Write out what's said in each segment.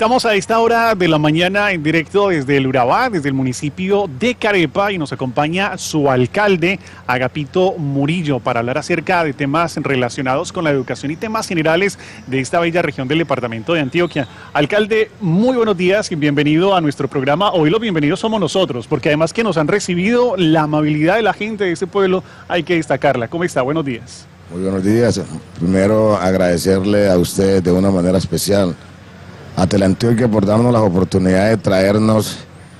Estamos a esta hora de la mañana en directo desde el Urabá, desde el municipio de Carepa, y nos acompaña su alcalde, Agapito Murillo, para hablar acerca de temas relacionados con la educación y temas generales de esta bella región del departamento de Antioquia. Alcalde, muy buenos días y bienvenido a nuestro programa. Hoy los bienvenidos somos nosotros, porque además que nos han recibido, la amabilidad de la gente de este pueblo hay que destacarla. ¿Cómo está? Buenos días. Muy buenos días. Primero agradecerle a usted de una manera especial a Teleantioquia por darnos la oportunidad de traernos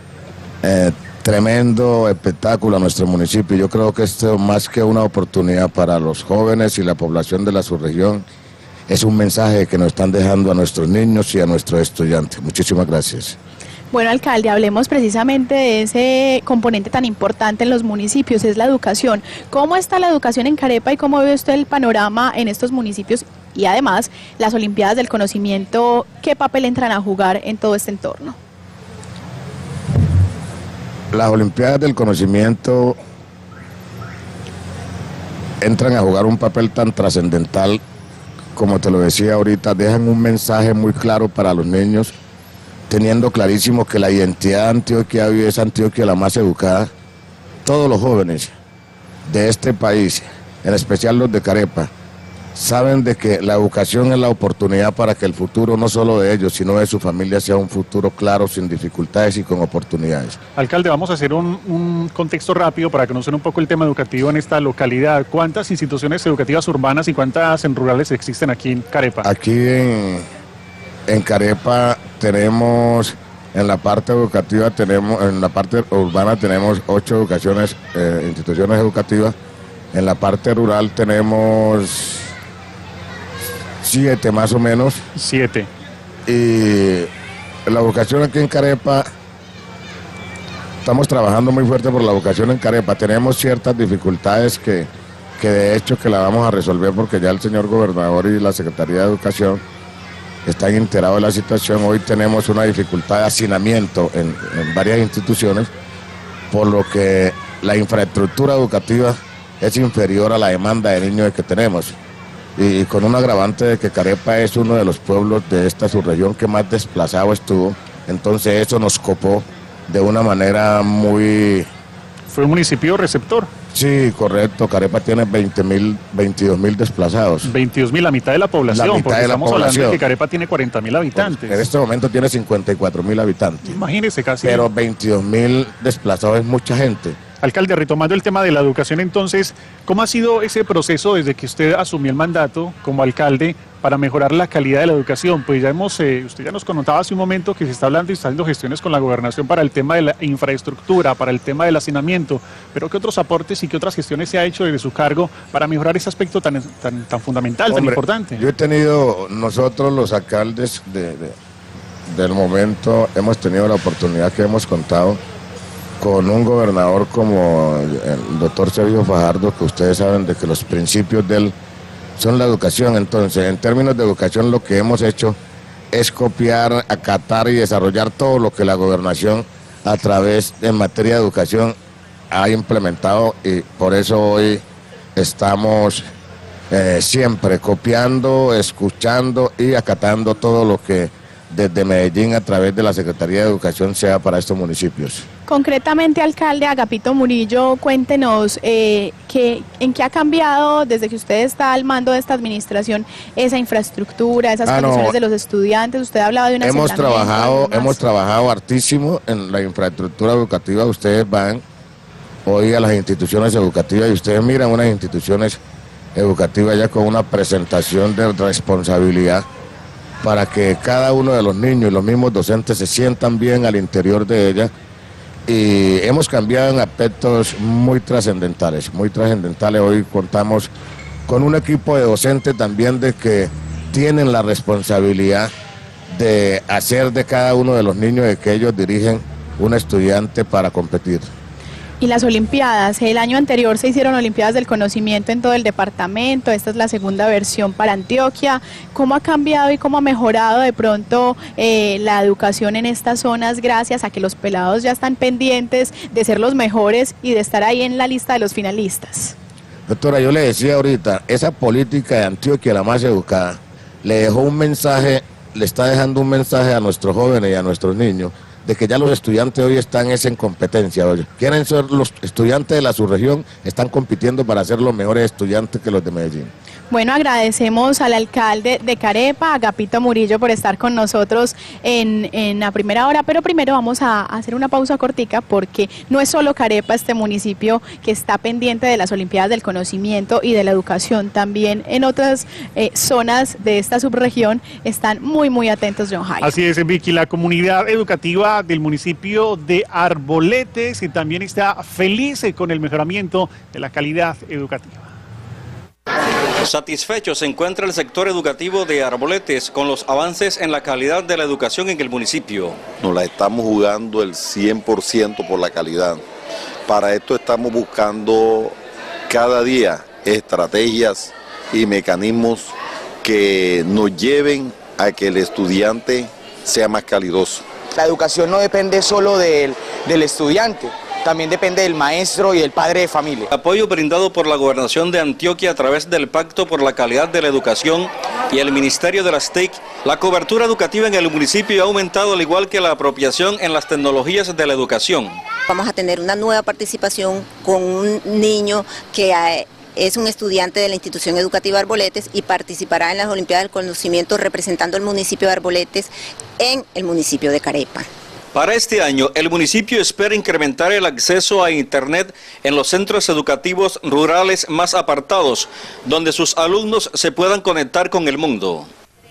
tremendo espectáculo a nuestro municipio. Yo creo que esto, más que una oportunidad para los jóvenes y la población de la subregión, es un mensaje que nos están dejando a nuestros niños y a nuestros estudiantes. Muchísimas gracias. Bueno, alcalde, hablemos precisamente de ese componente tan importante en los municipios, es la educación. ¿Cómo está la educación en Carepa y cómo ve usted el panorama en estos municipios? Y además, las Olimpiadas del Conocimiento, ¿qué papel entran a jugar en todo este entorno? Las Olimpiadas del Conocimiento entran a jugar un papel tan trascendental, como te lo decía ahorita, dejan un mensaje muy claro para los niños, teniendo clarísimo que la identidad de Antioquia hoy es Antioquia la más educada. Todos los jóvenes de este país, en especial los de Carepa, saben de que la educación es la oportunidad para que el futuro, no solo de ellos, sino de su familia, sea un futuro claro, sin dificultades y con oportunidades. Alcalde, vamos a hacer un contexto rápido para conocer un poco el tema educativo en esta localidad. ¿Cuántas instituciones educativas urbanas y cuántas en rurales existen aquí en Carepa? Aquí en Carepa tenemos, en la parte educativa tenemos, en la parte urbana tenemos 8 instituciones educativas. En la parte rural tenemos 7 más o menos. 7. Y la educación aquí en Carepa, estamos trabajando muy fuerte por la educación en Carepa. Tenemos ciertas dificultades que de hecho que la vamos a resolver porque ya el señor gobernador y la Secretaría de Educación están enterados de la situación. Hoy tenemos una dificultad de hacinamiento en varias instituciones, por lo que la infraestructura educativa es inferior a la demanda de niños que tenemos. Y con un agravante de que Carepa es uno de los pueblos de esta subregión que más desplazado estuvo, entonces eso nos copó de una manera muy... ¿Fue un municipio receptor? Sí, correcto. Carepa tiene 22.000 desplazados. 22.000, la mitad de la población, la mitad de la población. Hablando de que Carepa tiene 40.000 habitantes. En este momento tiene 54.000 habitantes. Imagínese casi. Pero 22.000 desplazados es mucha gente. Alcalde, retomando el tema de la educación entonces, ¿cómo ha sido ese proceso desde que usted asumió el mandato como alcalde para mejorar la calidad de la educación? Pues ya usted ya nos contaba hace un momento que se está hablando y está haciendo gestiones con la gobernación para el tema de la infraestructura, para el tema del hacinamiento, pero ¿qué otros aportes y qué otras gestiones se ha hecho desde su cargo para mejorar ese aspecto tan fundamental, tan importante? Yo he tenido, nosotros los alcaldes del momento, hemos tenido la oportunidad que hemos contado con un gobernador como el doctor Sergio Fajardo, que ustedes saben de que los principios de él son la educación. Entonces, en términos de educación, lo que hemos hecho es copiar, acatar y desarrollar todo lo que la gobernación a través de materia de educación ha implementado, y por eso hoy estamos siempre copiando, escuchando y acatando todo lo que desde Medellín a través de la Secretaría de Educación sea para estos municipios. Concretamente, alcalde Agapito Murillo, cuéntenos en qué ha cambiado desde que usted está al mando de esta administración esa infraestructura, esas condiciones de los estudiantes. Usted hablaba de una hemos trabajado hartísimo en la infraestructura educativa. Ustedes van hoy a las instituciones educativas y ustedes miran unas instituciones educativas ya con una presentación de responsabilidad para que cada uno de los niños y los mismos docentes se sientan bien al interior de ella. Y hemos cambiado en aspectos muy trascendentales, muy trascendentales. Hoy contamos con un equipo de docentes también de que tienen la responsabilidad de hacer de cada uno de los niños de que ellos dirigen un estudiante para competir. Y las Olimpiadas, el año anterior se hicieron Olimpiadas del Conocimiento en todo el departamento, esta es la segunda versión para Antioquia. ¿Cómo ha cambiado y cómo ha mejorado de pronto la educación en estas zonas gracias a que los pelados ya están pendientes de ser los mejores y de estar ahí en la lista de los finalistas? Doctora, yo le decía ahorita, esa política de Antioquia, la más educada, le dejó un mensaje le está dejando un mensaje a nuestros jóvenes y a nuestros niños de que ya los estudiantes hoy están en competencia. Hoy quieren ser los estudiantes de la subregión, están compitiendo para ser los mejores estudiantes que los de Medellín. Bueno, agradecemos al alcalde de Carepa, Agapito Murillo, por estar con nosotros en la primera hora, pero primero vamos a hacer una pausa cortica porque no es solo Carepa este municipio que está pendiente de las Olimpiadas del Conocimiento y de la Educación, también en otras zonas de esta subregión están muy atentos, John Jairo. Así es, Vicky, la comunidad educativa del municipio de Arboletes y también está feliz con el mejoramiento de la calidad educativa. Satisfecho se encuentra el sector educativo de Arboletes con los avances en la calidad de la educación en el municipio. Nos la estamos jugando el 100% por la calidad. Para esto estamos buscando cada día estrategias y mecanismos que nos lleven a que el estudiante sea más calidoso. La educación no depende solo del estudiante, también depende del maestro y del padre de familia. Apoyo brindado por la Gobernación de Antioquia a través del Pacto por la Calidad de la Educación y el Ministerio de las TIC, la cobertura educativa en el municipio ha aumentado al igual que la apropiación en las tecnologías de la educación. Vamos a tener una nueva participación con un niño que es un estudiante de la institución educativa Arboletes y participará en las Olimpiadas del Conocimiento representando al municipio de Arboletes en el municipio de Carepa. Para este año, el municipio espera incrementar el acceso a Internet en los centros educativos rurales más apartados, donde sus alumnos se puedan conectar con el mundo.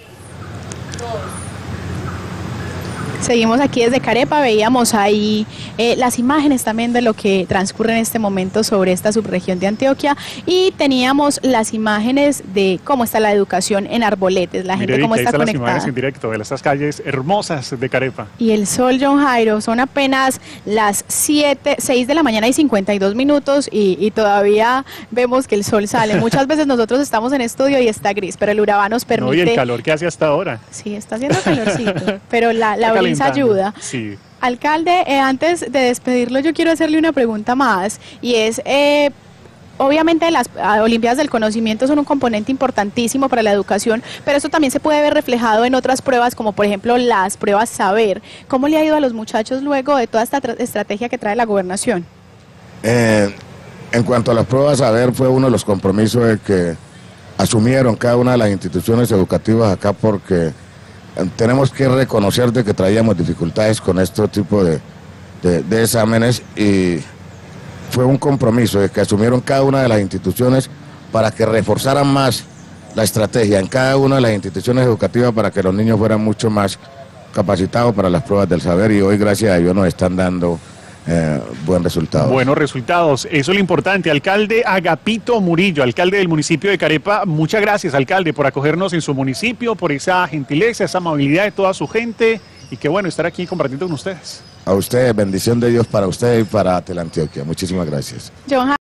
Seguimos aquí desde Carepa, veíamos ahí las imágenes también de lo que transcurre en este momento sobre esta subregión de Antioquia y teníamos las imágenes de cómo está la educación en Arboletes, la gente cómo está conectada. Las imágenes en directo de estas calles hermosas de Carepa. Y el sol, John Jairo, son apenas las 6 de la mañana y 52 minutos y todavía vemos que el sol sale. Muchas veces nosotros estamos en estudio y está gris, pero el Urabá nos permite... No, y el calor que hace hasta ahora. Sí, está haciendo calorcito, pero la brisa ayuda. Sí. Alcalde, antes de despedirlo yo quiero hacerle una pregunta más y es, obviamente las Olimpiadas del Conocimiento son un componente importantísimo para la educación, pero eso también se puede ver reflejado en otras pruebas como por ejemplo las pruebas Saber. ¿Cómo le ha ido a los muchachos luego de toda esta estrategia que trae la gobernación? En cuanto a las pruebas Saber, fue uno de los compromisos de que asumieron cada una de las instituciones educativas acá porque tenemos que reconocer de que traíamos dificultades con este tipo de exámenes y fue un compromiso de que asumieron cada una de las instituciones para que reforzaran más la estrategia en cada una de las instituciones educativas para que los niños fueran mucho más capacitados para las pruebas del saber y hoy gracias a Dios nos están dando buen resultado. Buenos resultados, eso es lo importante. Alcalde Agapito Murillo, alcalde del municipio de Carepa, muchas gracias, alcalde, por acogernos en su municipio, por esa gentileza, esa amabilidad de toda su gente y qué bueno estar aquí compartiendo con ustedes. A ustedes, bendición de Dios para ustedes y para Teleantioquia. Muchísimas gracias.